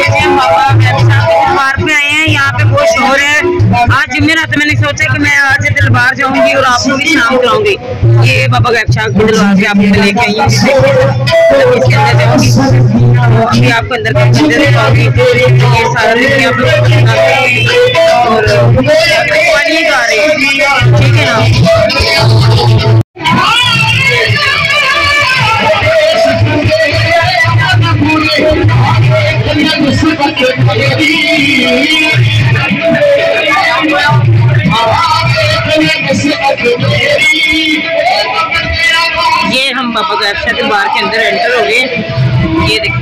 हम बाबा दरबार पे आए हैं। यहाँ पे बहुत शोर है। आज जुमेरात तो मैंने सोचा कि मैं आज दरबार जाऊंगी और आपको भी शाम कराऊंगी। ये बाबा गैब शाह की दरबार पे आपको लेके आई हूँ। इसके अंदर जाऊंगी तो अभी आपको अंदर के अंदर दिखाऊंगी। ये सारा देखिए आप लोग और पानी गा रहे हैं, ठीक है ना। ये हम बाबा गैब शाह दरबार के अंदर एंटर हो गए। ये देखिए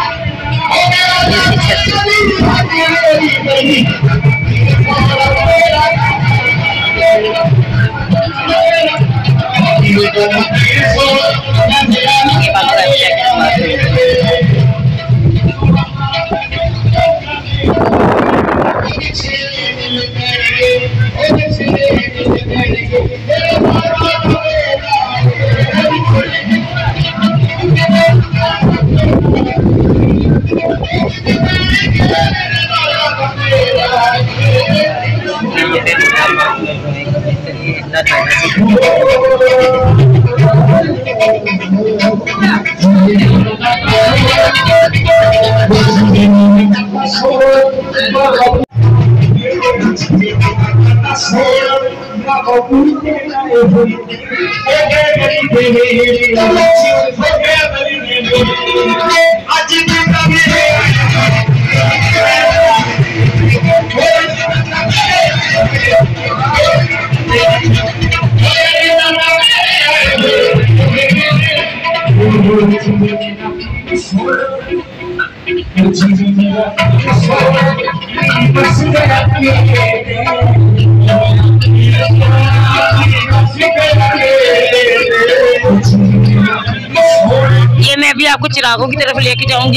ये मैं भी आपको चिरागों की तरफ लेके जाऊंगी।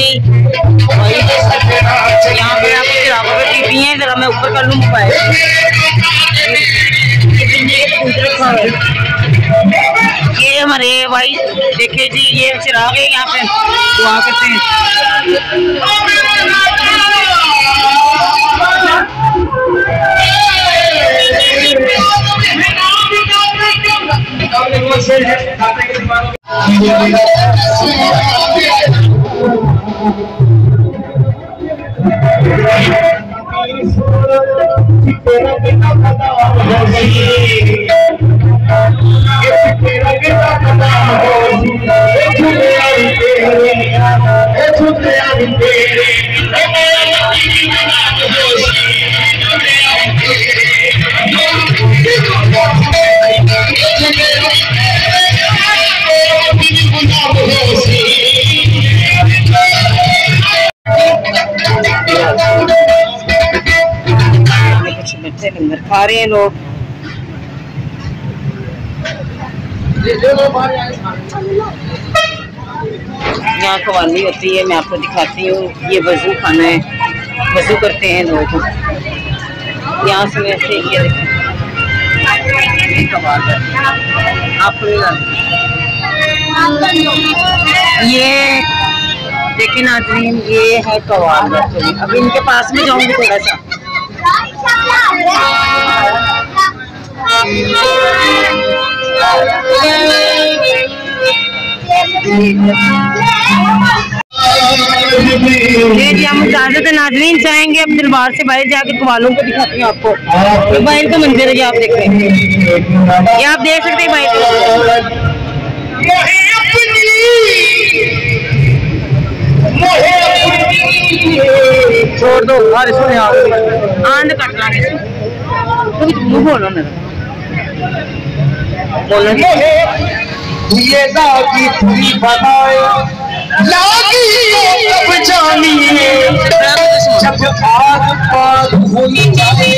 यहाँ पे आपको चिरागों पे टीपी है, जरा मैं ऊपर कर लूँ मोबाइल। ये हमारे भाई देखिए जी, ये चिराग है, यहाँ पे दुआ करते हैं। लंगर खा रहे हैं लोग। यहाँ कवाली होती है, मैं आपको दिखाती हूँ। ये वजू खाना है, वजू करते हैं लोग। यहाँ से वैसे ये आपको ये देखिए नाज़रीन, ये है कवाल। अभी इनके पास में जाऊंगी थोड़ा सा। हम इजाजत नाज़रीन चाहेंगे अब दरबार से बाहर जाकर कवालों को दिखाती हूँ आपको। ये बाहर का मंदिर है, ये आप देख रहे हैं, ये आप देख सकते हैं बाहर। छोड़ दो आंध कट लागे बोलो ना बोलो। ये लागी पूरी बनाए लागी तब जानिए जब आग पाग भूल जाए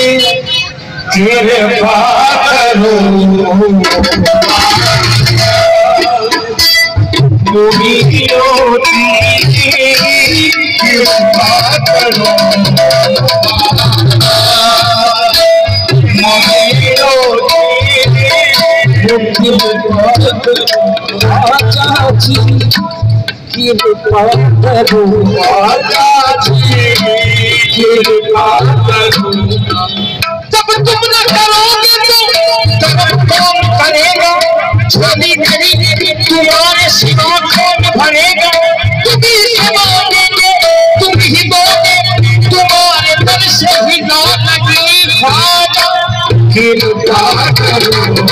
तेरे पागलो कृपा करो ख्वाजा जी कृपा करो। जब तुम न करोगे तो कौन करेगा, छोटी मेरी तुम्हारे सिवा कौन भरेगा। तुम ही मांगेंगे तुम ही बोले, तुम्हारे दर से ही ना लगी ख्वाजा कृपा करो।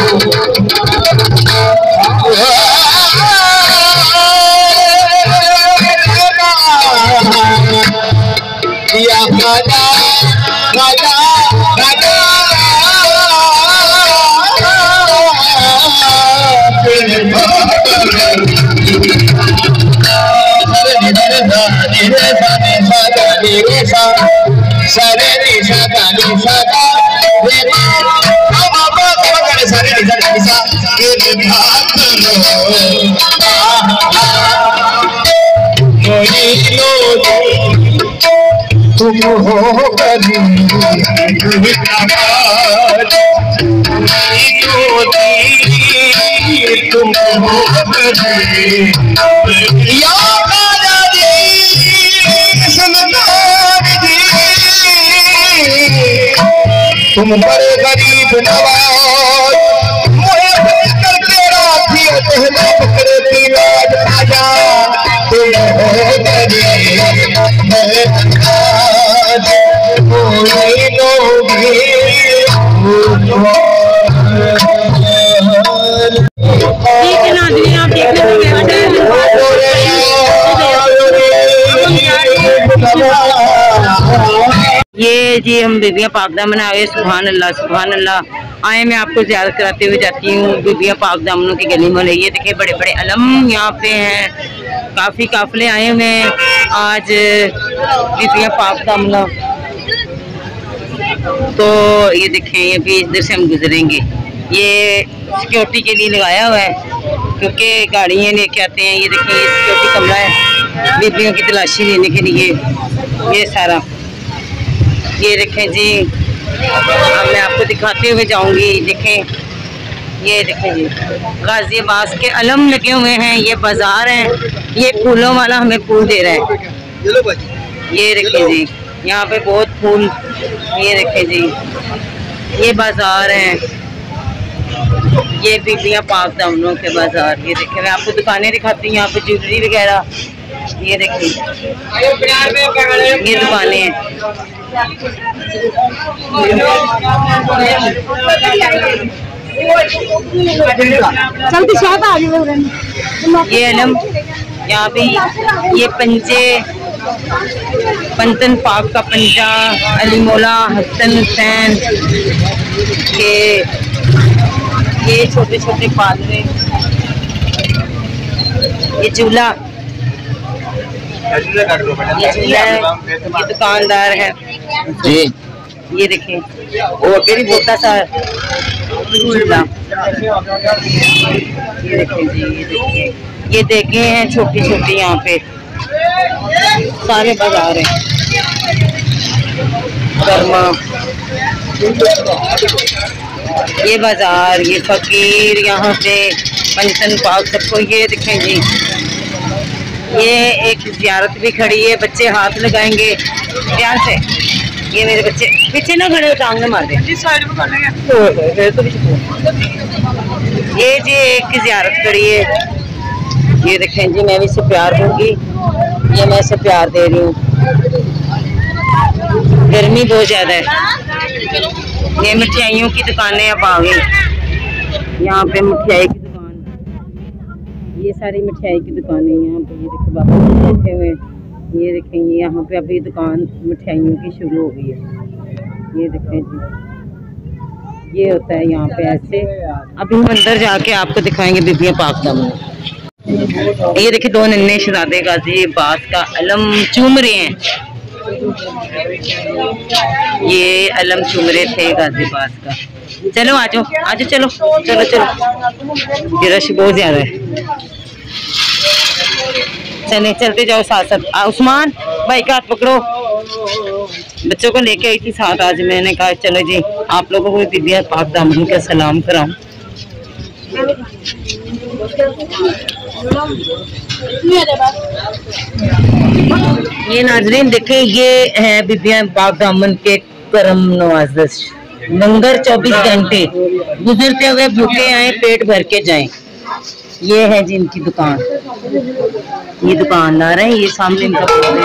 या ख्वाजा ख्वाजा ख्वाजा तुम हो गरीब तुम हो गरीब या ख्वाजा जी सुल्तान जी, तुम बड़े गरीब नवाज मुझे करके राखी पहले बकरे की राज आजा। तुम हो गरीब आप देखने में ये जी हम बीबियाँ पाकदामन आ गए। सुभान अल्लाह सुभान अल्लाह। आए मैं आपको ज़्यादा कराते हुए जाती हूँ बीबियाँ पाकदामनों की गली में। ये देखिए बड़े बड़े अलम यहाँ पे हैं, काफ़ी काफिले आए हुए हैं आज बीबियाँ पाकदामन। तो ये देखें ये भी इधर से हम गुजरेंगे, ये सिक्योरिटी के लिए लगाया हुआ है क्योंकि गाड़ियाँ लेके आते हैं। ये देखें ये सिक्योरिटी कमरा है बीबियों की तलाशी लेने के लिए। ये सारा ये देखें जी, अब मैं आपको दिखाते हुए जाऊंगी। देखें ये देखें जी गाजी अब्बास के अलम लगे हुए हैं। ये बाजार है, ये फूलों वाला हमें फूल दे रहा है। ये देखें जी यहाँ पे बहुत फूल। ये देखें जी ये बाजार है, ये बीबियाँ पाकदामनों के बाजार। ये देखें मैं आपको दुकानें दिखाती हूँ यहाँ पे ज्वेलरी वगैरह। ये देखिए ये दुकानें हैं। ये अलम यहाँ पे ये पंजे पंतन पाक का पंजा अली मौला हसन हुसैन के, ये छोटे छोटे पालने, ये चूल्हा, ये दुकानदार है जी। ये देखें वो अगे भी बोटा सा चूल्हा। ये देखें जी ये देखे हैं छोटी छोटी यहाँ पे सारे बाजार हैं। कर्मा ये बाजार, ये फकीर यहाँ पे पंचन पाक सबको। ये देखें जी ये एक ज़ियारत भी खड़ी है, बच्चे हाथ लगाएंगे ध्यान से। ये मेरे बच्चे पीछे ना खड़े टांग में मार दें। ये जी एक ज़ियारत खड़ी है। ये देखें जी मैं भी इसे प्यार दूंगी, ये मैं इसे प्यार दे रही हूँ। गर्मी बहुत ज़्यादा है। ये मिठाइयों की दुकानें अब आ गई। यहाँ पे मिठाई की दुकान, ये सारी मिठाई की दुकानें यहाँ पे। ये देखो बाबा बैठे हुए हैं। ये देखें यहाँ पे अभी दुकान मिठाइयों की शुरू हो गई है। ये देखें जी ये होता है यहाँ पे ऐसे। अभी हम अंदर जाके आपको दिखाएंगे बीबियाँ पाकदामन। ये देखिए दो नन्हे शहजादे गाजी अब्बास का अलम चूम रहे हैं। ये अलम चूम रहे थे गाजी अब्बास का। चलो आ जाओ चलो चलो चलो, ये रश बहुत ज्यादा है। चले चलते जाओ साथ साथ। उस्मान भाई का हाथ पकड़ो। बच्चों को लेके आई थी साथ आज। मैंने कहा चलो जी आप लोगों को भी बीबियाँ पाकदामन का सलाम कराऊं। ये नाजरीन देखें, ये है बीबियां पाक दामन के करम नवाज़श। लंगर 24 घंटे, गुजरते हुए भूखे आए पेट भर के जाएं। ये है जी इनकी दुकान, ये दुकानदार है, ये सामने इनका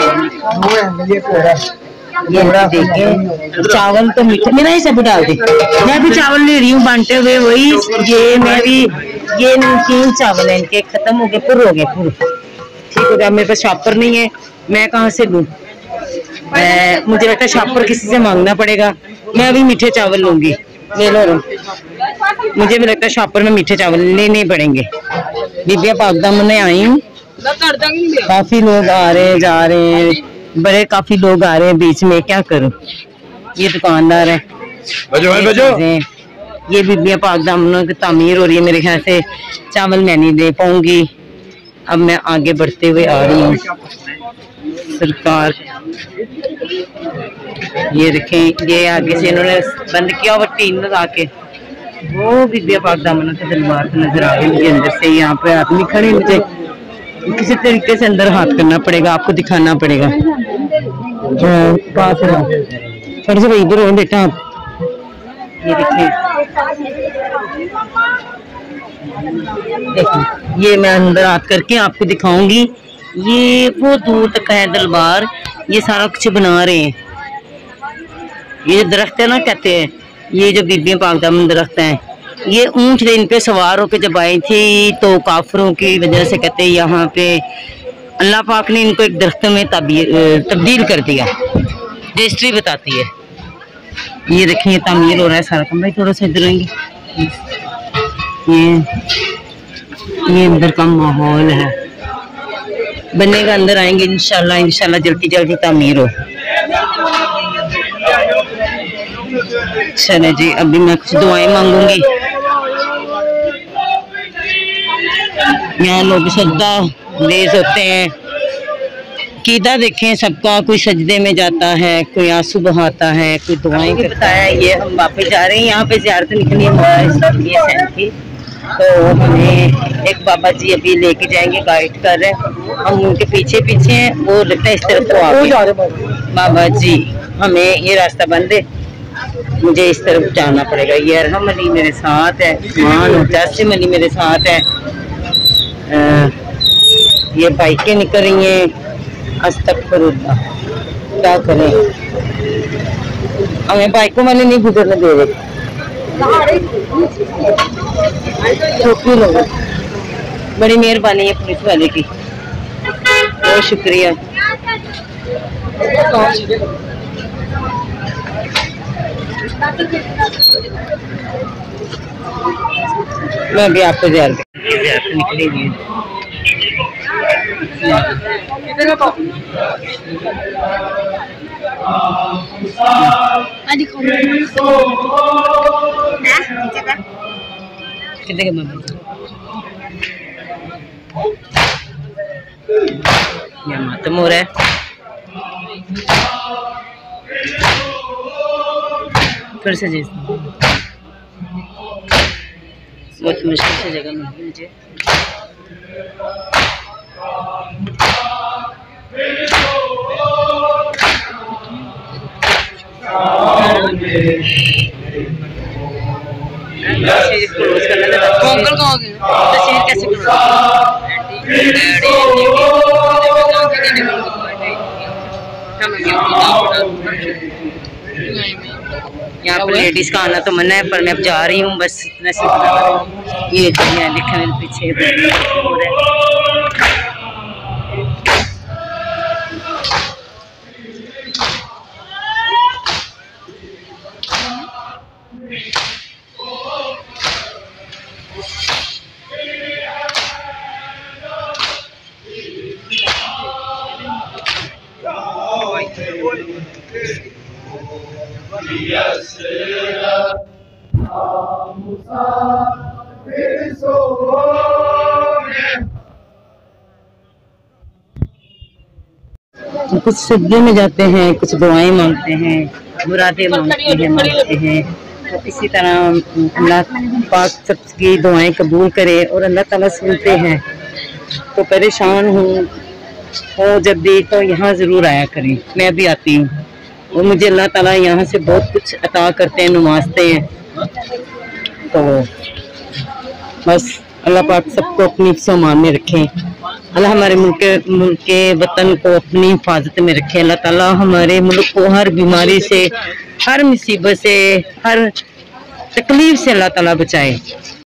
ये देखें। चावल तो मीठे में नहीं सब डाल दे, मैं भी चावल ले रही हूँ बांटे हुए वही। ये मैं भी, ये नमकीन चावल है इनके, खत्म हो गए, पुर हो गए, पुर ठीक हो गया। मेरे पास शॉपर नहीं है, मैं कहाँ से लूँ? मुझे लगता है शॉपर किसी से मांगना पड़ेगा। मैं अभी मीठे चावल लूंगी, ले लो। मुझे भी लगता है शॉपर में मीठे चावल लेने पड़ेंगे। बीबिया पाक दामन में आई हूँ, काफी लोग आ रहे जा रहे हैं, बड़े काफी लोग आ रहे हैं बीच में, क्या करूं? ये दुकानदार है, ये बीबिया पाक दामन की तामीर हो रही है। मेरे ख्याल से चावल मैं नहीं दे पाऊंगी। अब मैं आगे बढ़ते हुए आ रही हूँ। सरकार ये देखें, ये आगे से इन्होंने बंद किया हुआ टीन लगा के। वो बीबिया पाक दामन के दरबार नजर आ रही है मुझे अंदर से। यहाँ पे आदमी खड़े, मुझे किसी तरीके से अंदर हाथ करना पड़ेगा, आपको दिखाना पड़ेगा। थोड़े से भाई इधर हो बेटा आप। ये देखिए, ये मैं अंदर हाथ करके आपको दिखाऊंगी। ये वो दूर तक है दरबार, ये सारा कुछ बना रहे हैं। ये जो दरख्त है ना, कहते हैं ये जो बीबियां पाक दामन दरख्त हैं, ये ऊंट इन पे सवार होकर जब आई थी तो काफरों की वजह से कहते हैं यहाँ पे अल्लाह पाक ने इनको एक दरख्त में तब्दील कर दिया। जो हिस्ट्री बताती है। ये देखें, तामीर हो रहा है सारा कमरा। थोड़ा सा इधर आएंगे, ये अंदर का माहौल है, बनेगा, अंदर आएंगे इंशाल्लाह। इंशाल्लाह जल्दी जल्दी तामीर हो। चले जी, अभी मैं कुछ दुआएं मांगूंगी। यहाँ लोग सजदा लेज होते हैं, कीदा देखें सबका, कोई सजदे में जाता है, कोई आंसू बहाता है, कोई दुआएं करता है। ये हम वापस जा रहे हैं, यहाँ पे ज़ियारत निकली हमारा की, तो हमें एक बाबा जी अभी लेके जाएंगे, गाइड कर रहे हैं। हम उनके पीछे पीछे हैं, वो लगता है इस तरफ को आगे। बाबा जी हमें ये रास्ता बंद है, मुझे इस तरफ जाना पड़ेगा। ये अरहम अली मेरे साथ है, मान जासिम अली मेरे साथ है। ये बाइकें निकल रही हैं, अस्तगफिरुल्लाह, क्या करें? हमें बाइकों वाले नहीं गुजरने दे रहे, छोटी लोग। बड़ी मेहरबानी है पुलिस वाले की, बहुत शुक्रिया। मैं भी आपको ज़ियारत निकली हुई है। मातम हो रहा है, फिर से जी बहुत मुश्किल से जगह मिली मुझे। तस्वीर कैसे यहाँ पर लेडीज का आना तो मना है, पर मैं अब जा रही हूँ बस इतना से। ये लिखने पीछे कुछ सजदे में जाते हैं, कुछ दुआएं मांगते हैं, मुरादें मांगते हैं। तो इसी तरह अल्लाह पाक सबकी दुआएं कबूल करे और अल्लाह ताला सुनते हैं। तो परेशान हूँ, और जब भी तो यहाँ ज़रूर आया करें। मैं भी आती हूँ और मुझे अल्लाह ताला यहाँ से बहुत कुछ अता करते हैं, नवाजते हैं। तो बस अल्लाह पाक सबको अपनी सामान में रखें। अल्लाह हमारे मुल्क के वतन को अपनी हिफाजत में रखे। अल्लाह ताला हमारे मुल्क को हर बीमारी से, हर मुसीबत से, हर तकलीफ से अल्लाह ताला बचाए।